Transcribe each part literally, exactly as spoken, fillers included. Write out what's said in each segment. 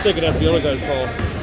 thinking that's the other guy's call.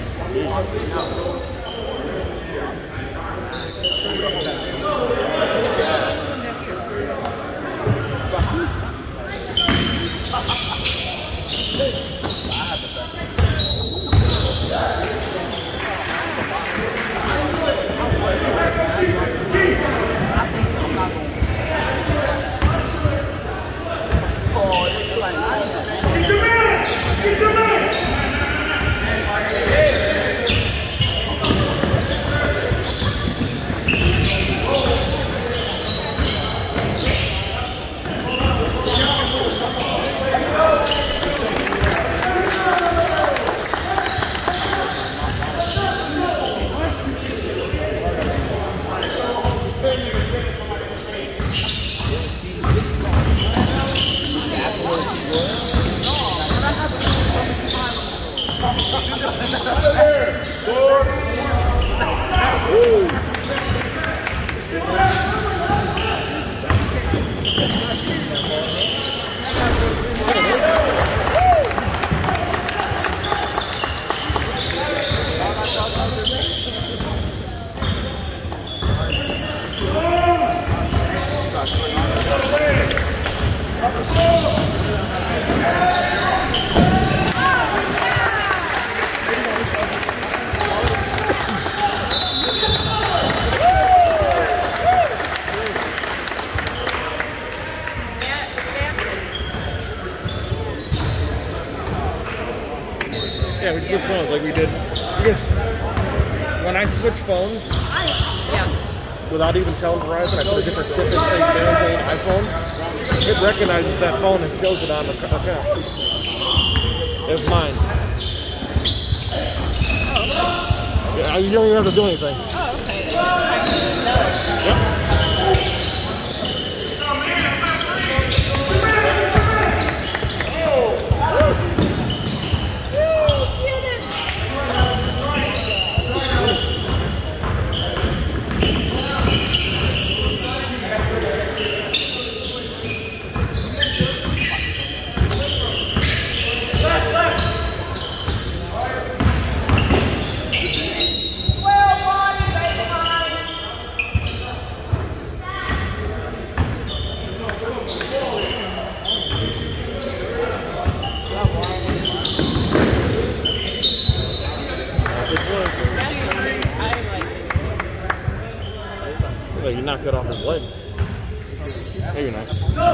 Yeah, we switch phones like we did. Because when I switch phones, yeah. without even telling Verizon, I put a different chip in, say, Samsung iPhone. It recognizes that phone and shows it on the account. It's mine. Oh, okay. Yeah, you don't even have to do anything. Oh, okay. It's just actually knows. Yep. You knocked it off his leg. Maybe not.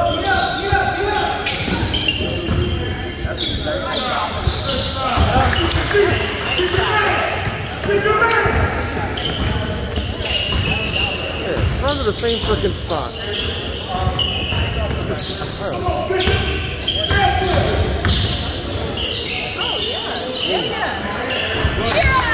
Here, run to the same freaking spot. Oh, yeah. Yeah, yeah. Yeah!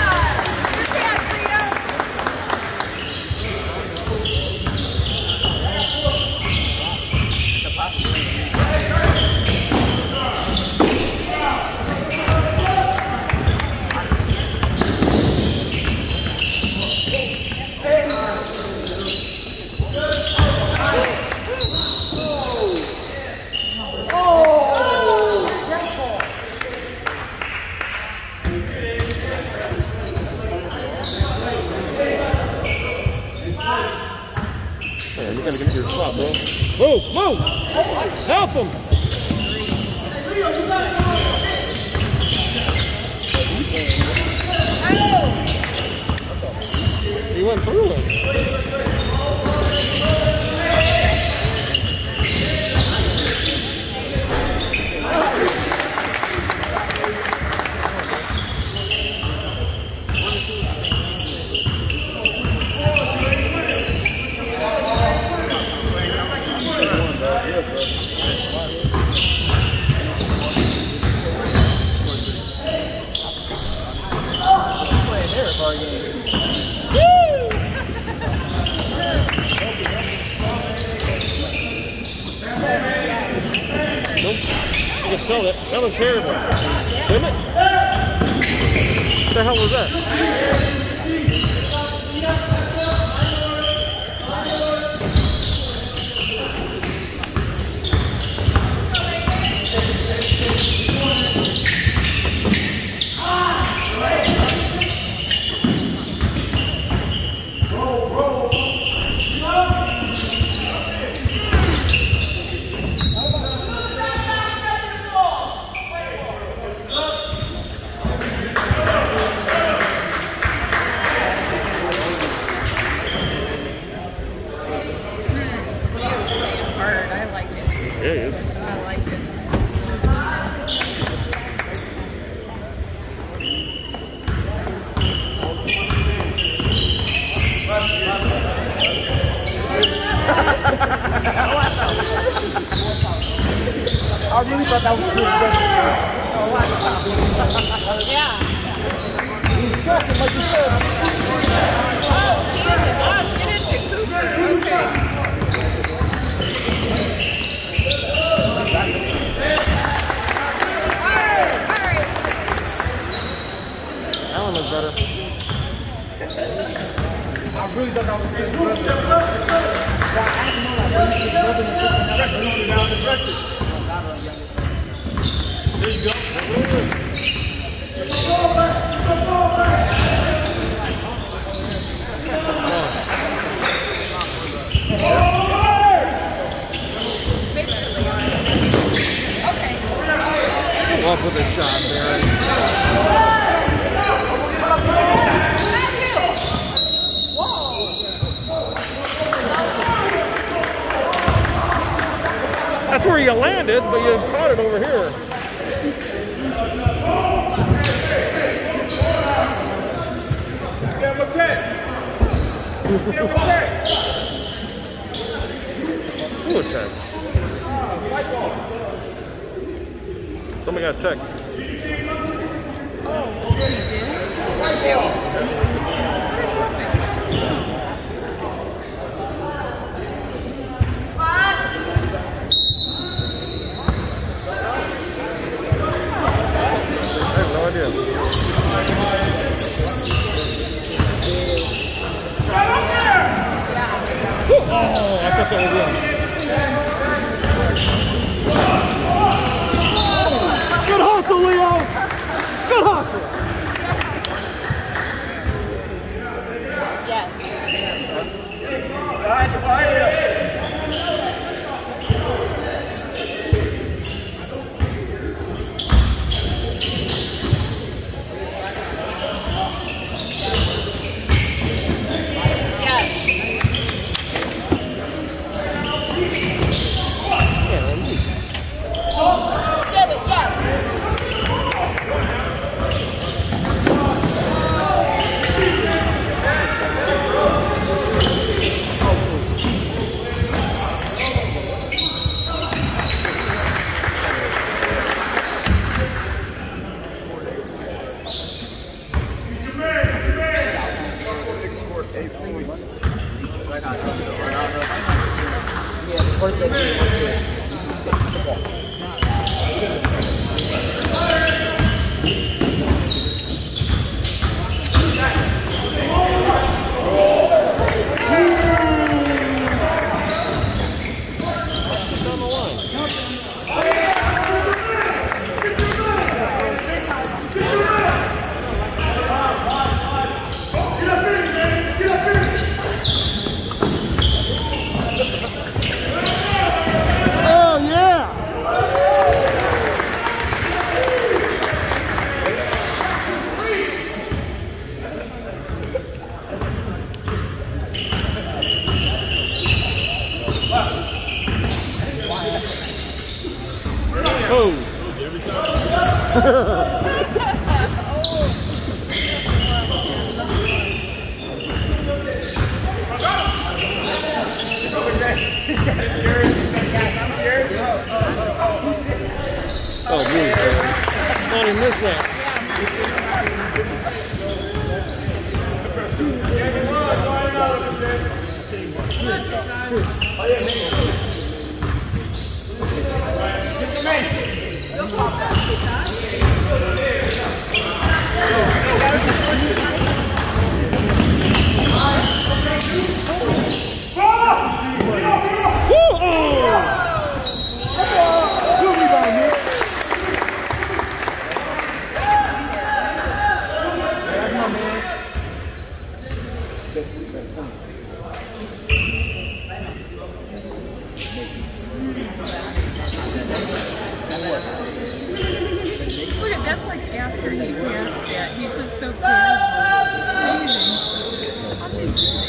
You gotta get to your spot, bro. Move, move! Help him! He went through him. You can smell it. That looks terrible. Didn't it? What the hell was that? I liked it. I really thought that was good. Yeah. He's talking like you said. Oh, he is a boss. Get into Cooper. Okay. That one looks better. I really thought that was good. There you go. Off with a shot there. That's where you landed, but you caught it over here. Get him a ten. Get him a ten. Who a ten? Somebody got checked. Oh, you did? I have no idea. Oh, I thought that was him. Good hustle, Leo! Good hustle! Yeah. Behind you, behind you. Oh, dude. Oh, he missed that. Look at that's like after he passed that. He's just so casual. It's amazing. How's he do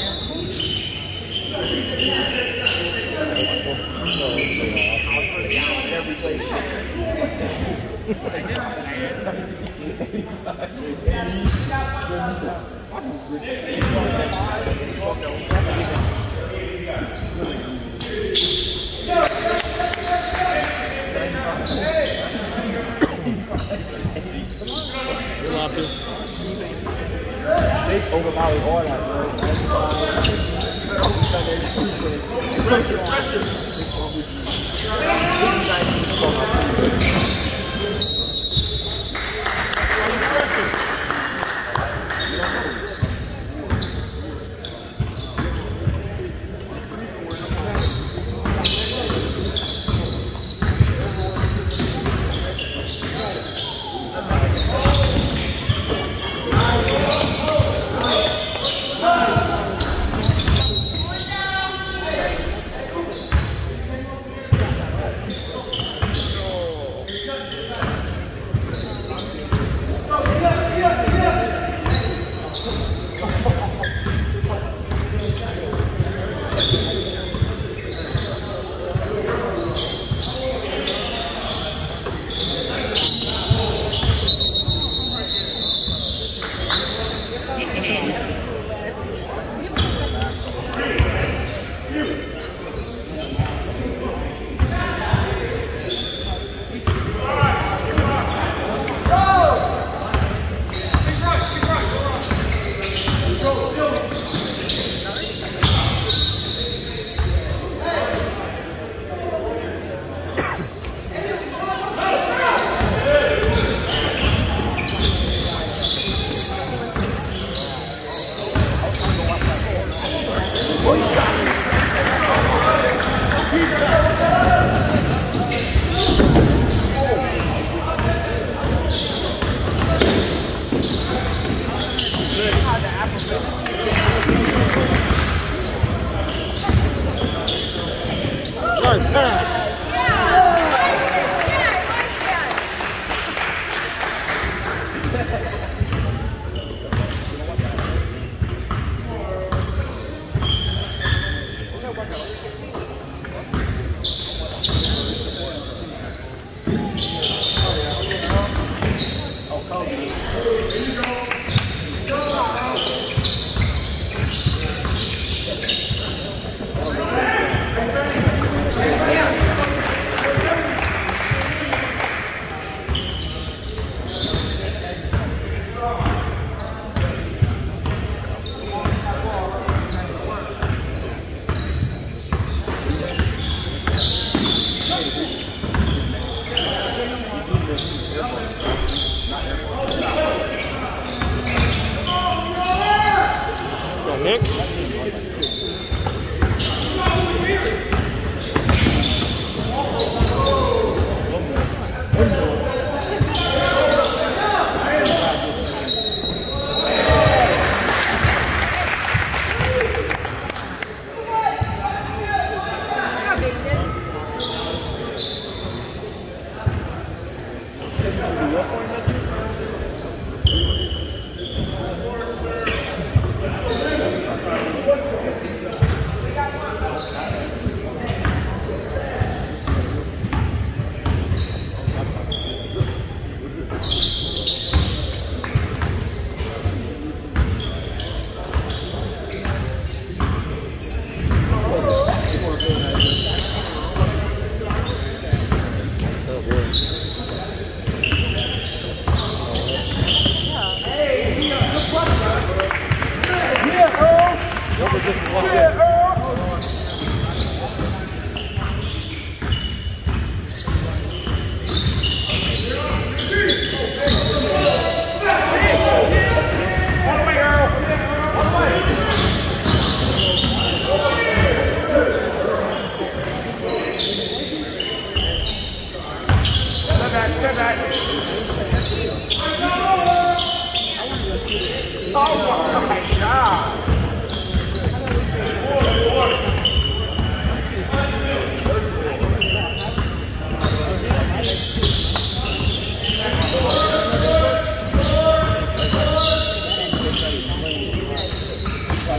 that? You're allowed to. They overpowered all that, bro. Pressure, pressure. Nice pass. Nick.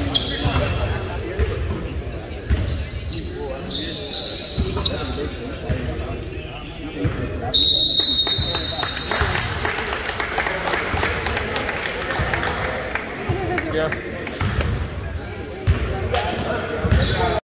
Thank you.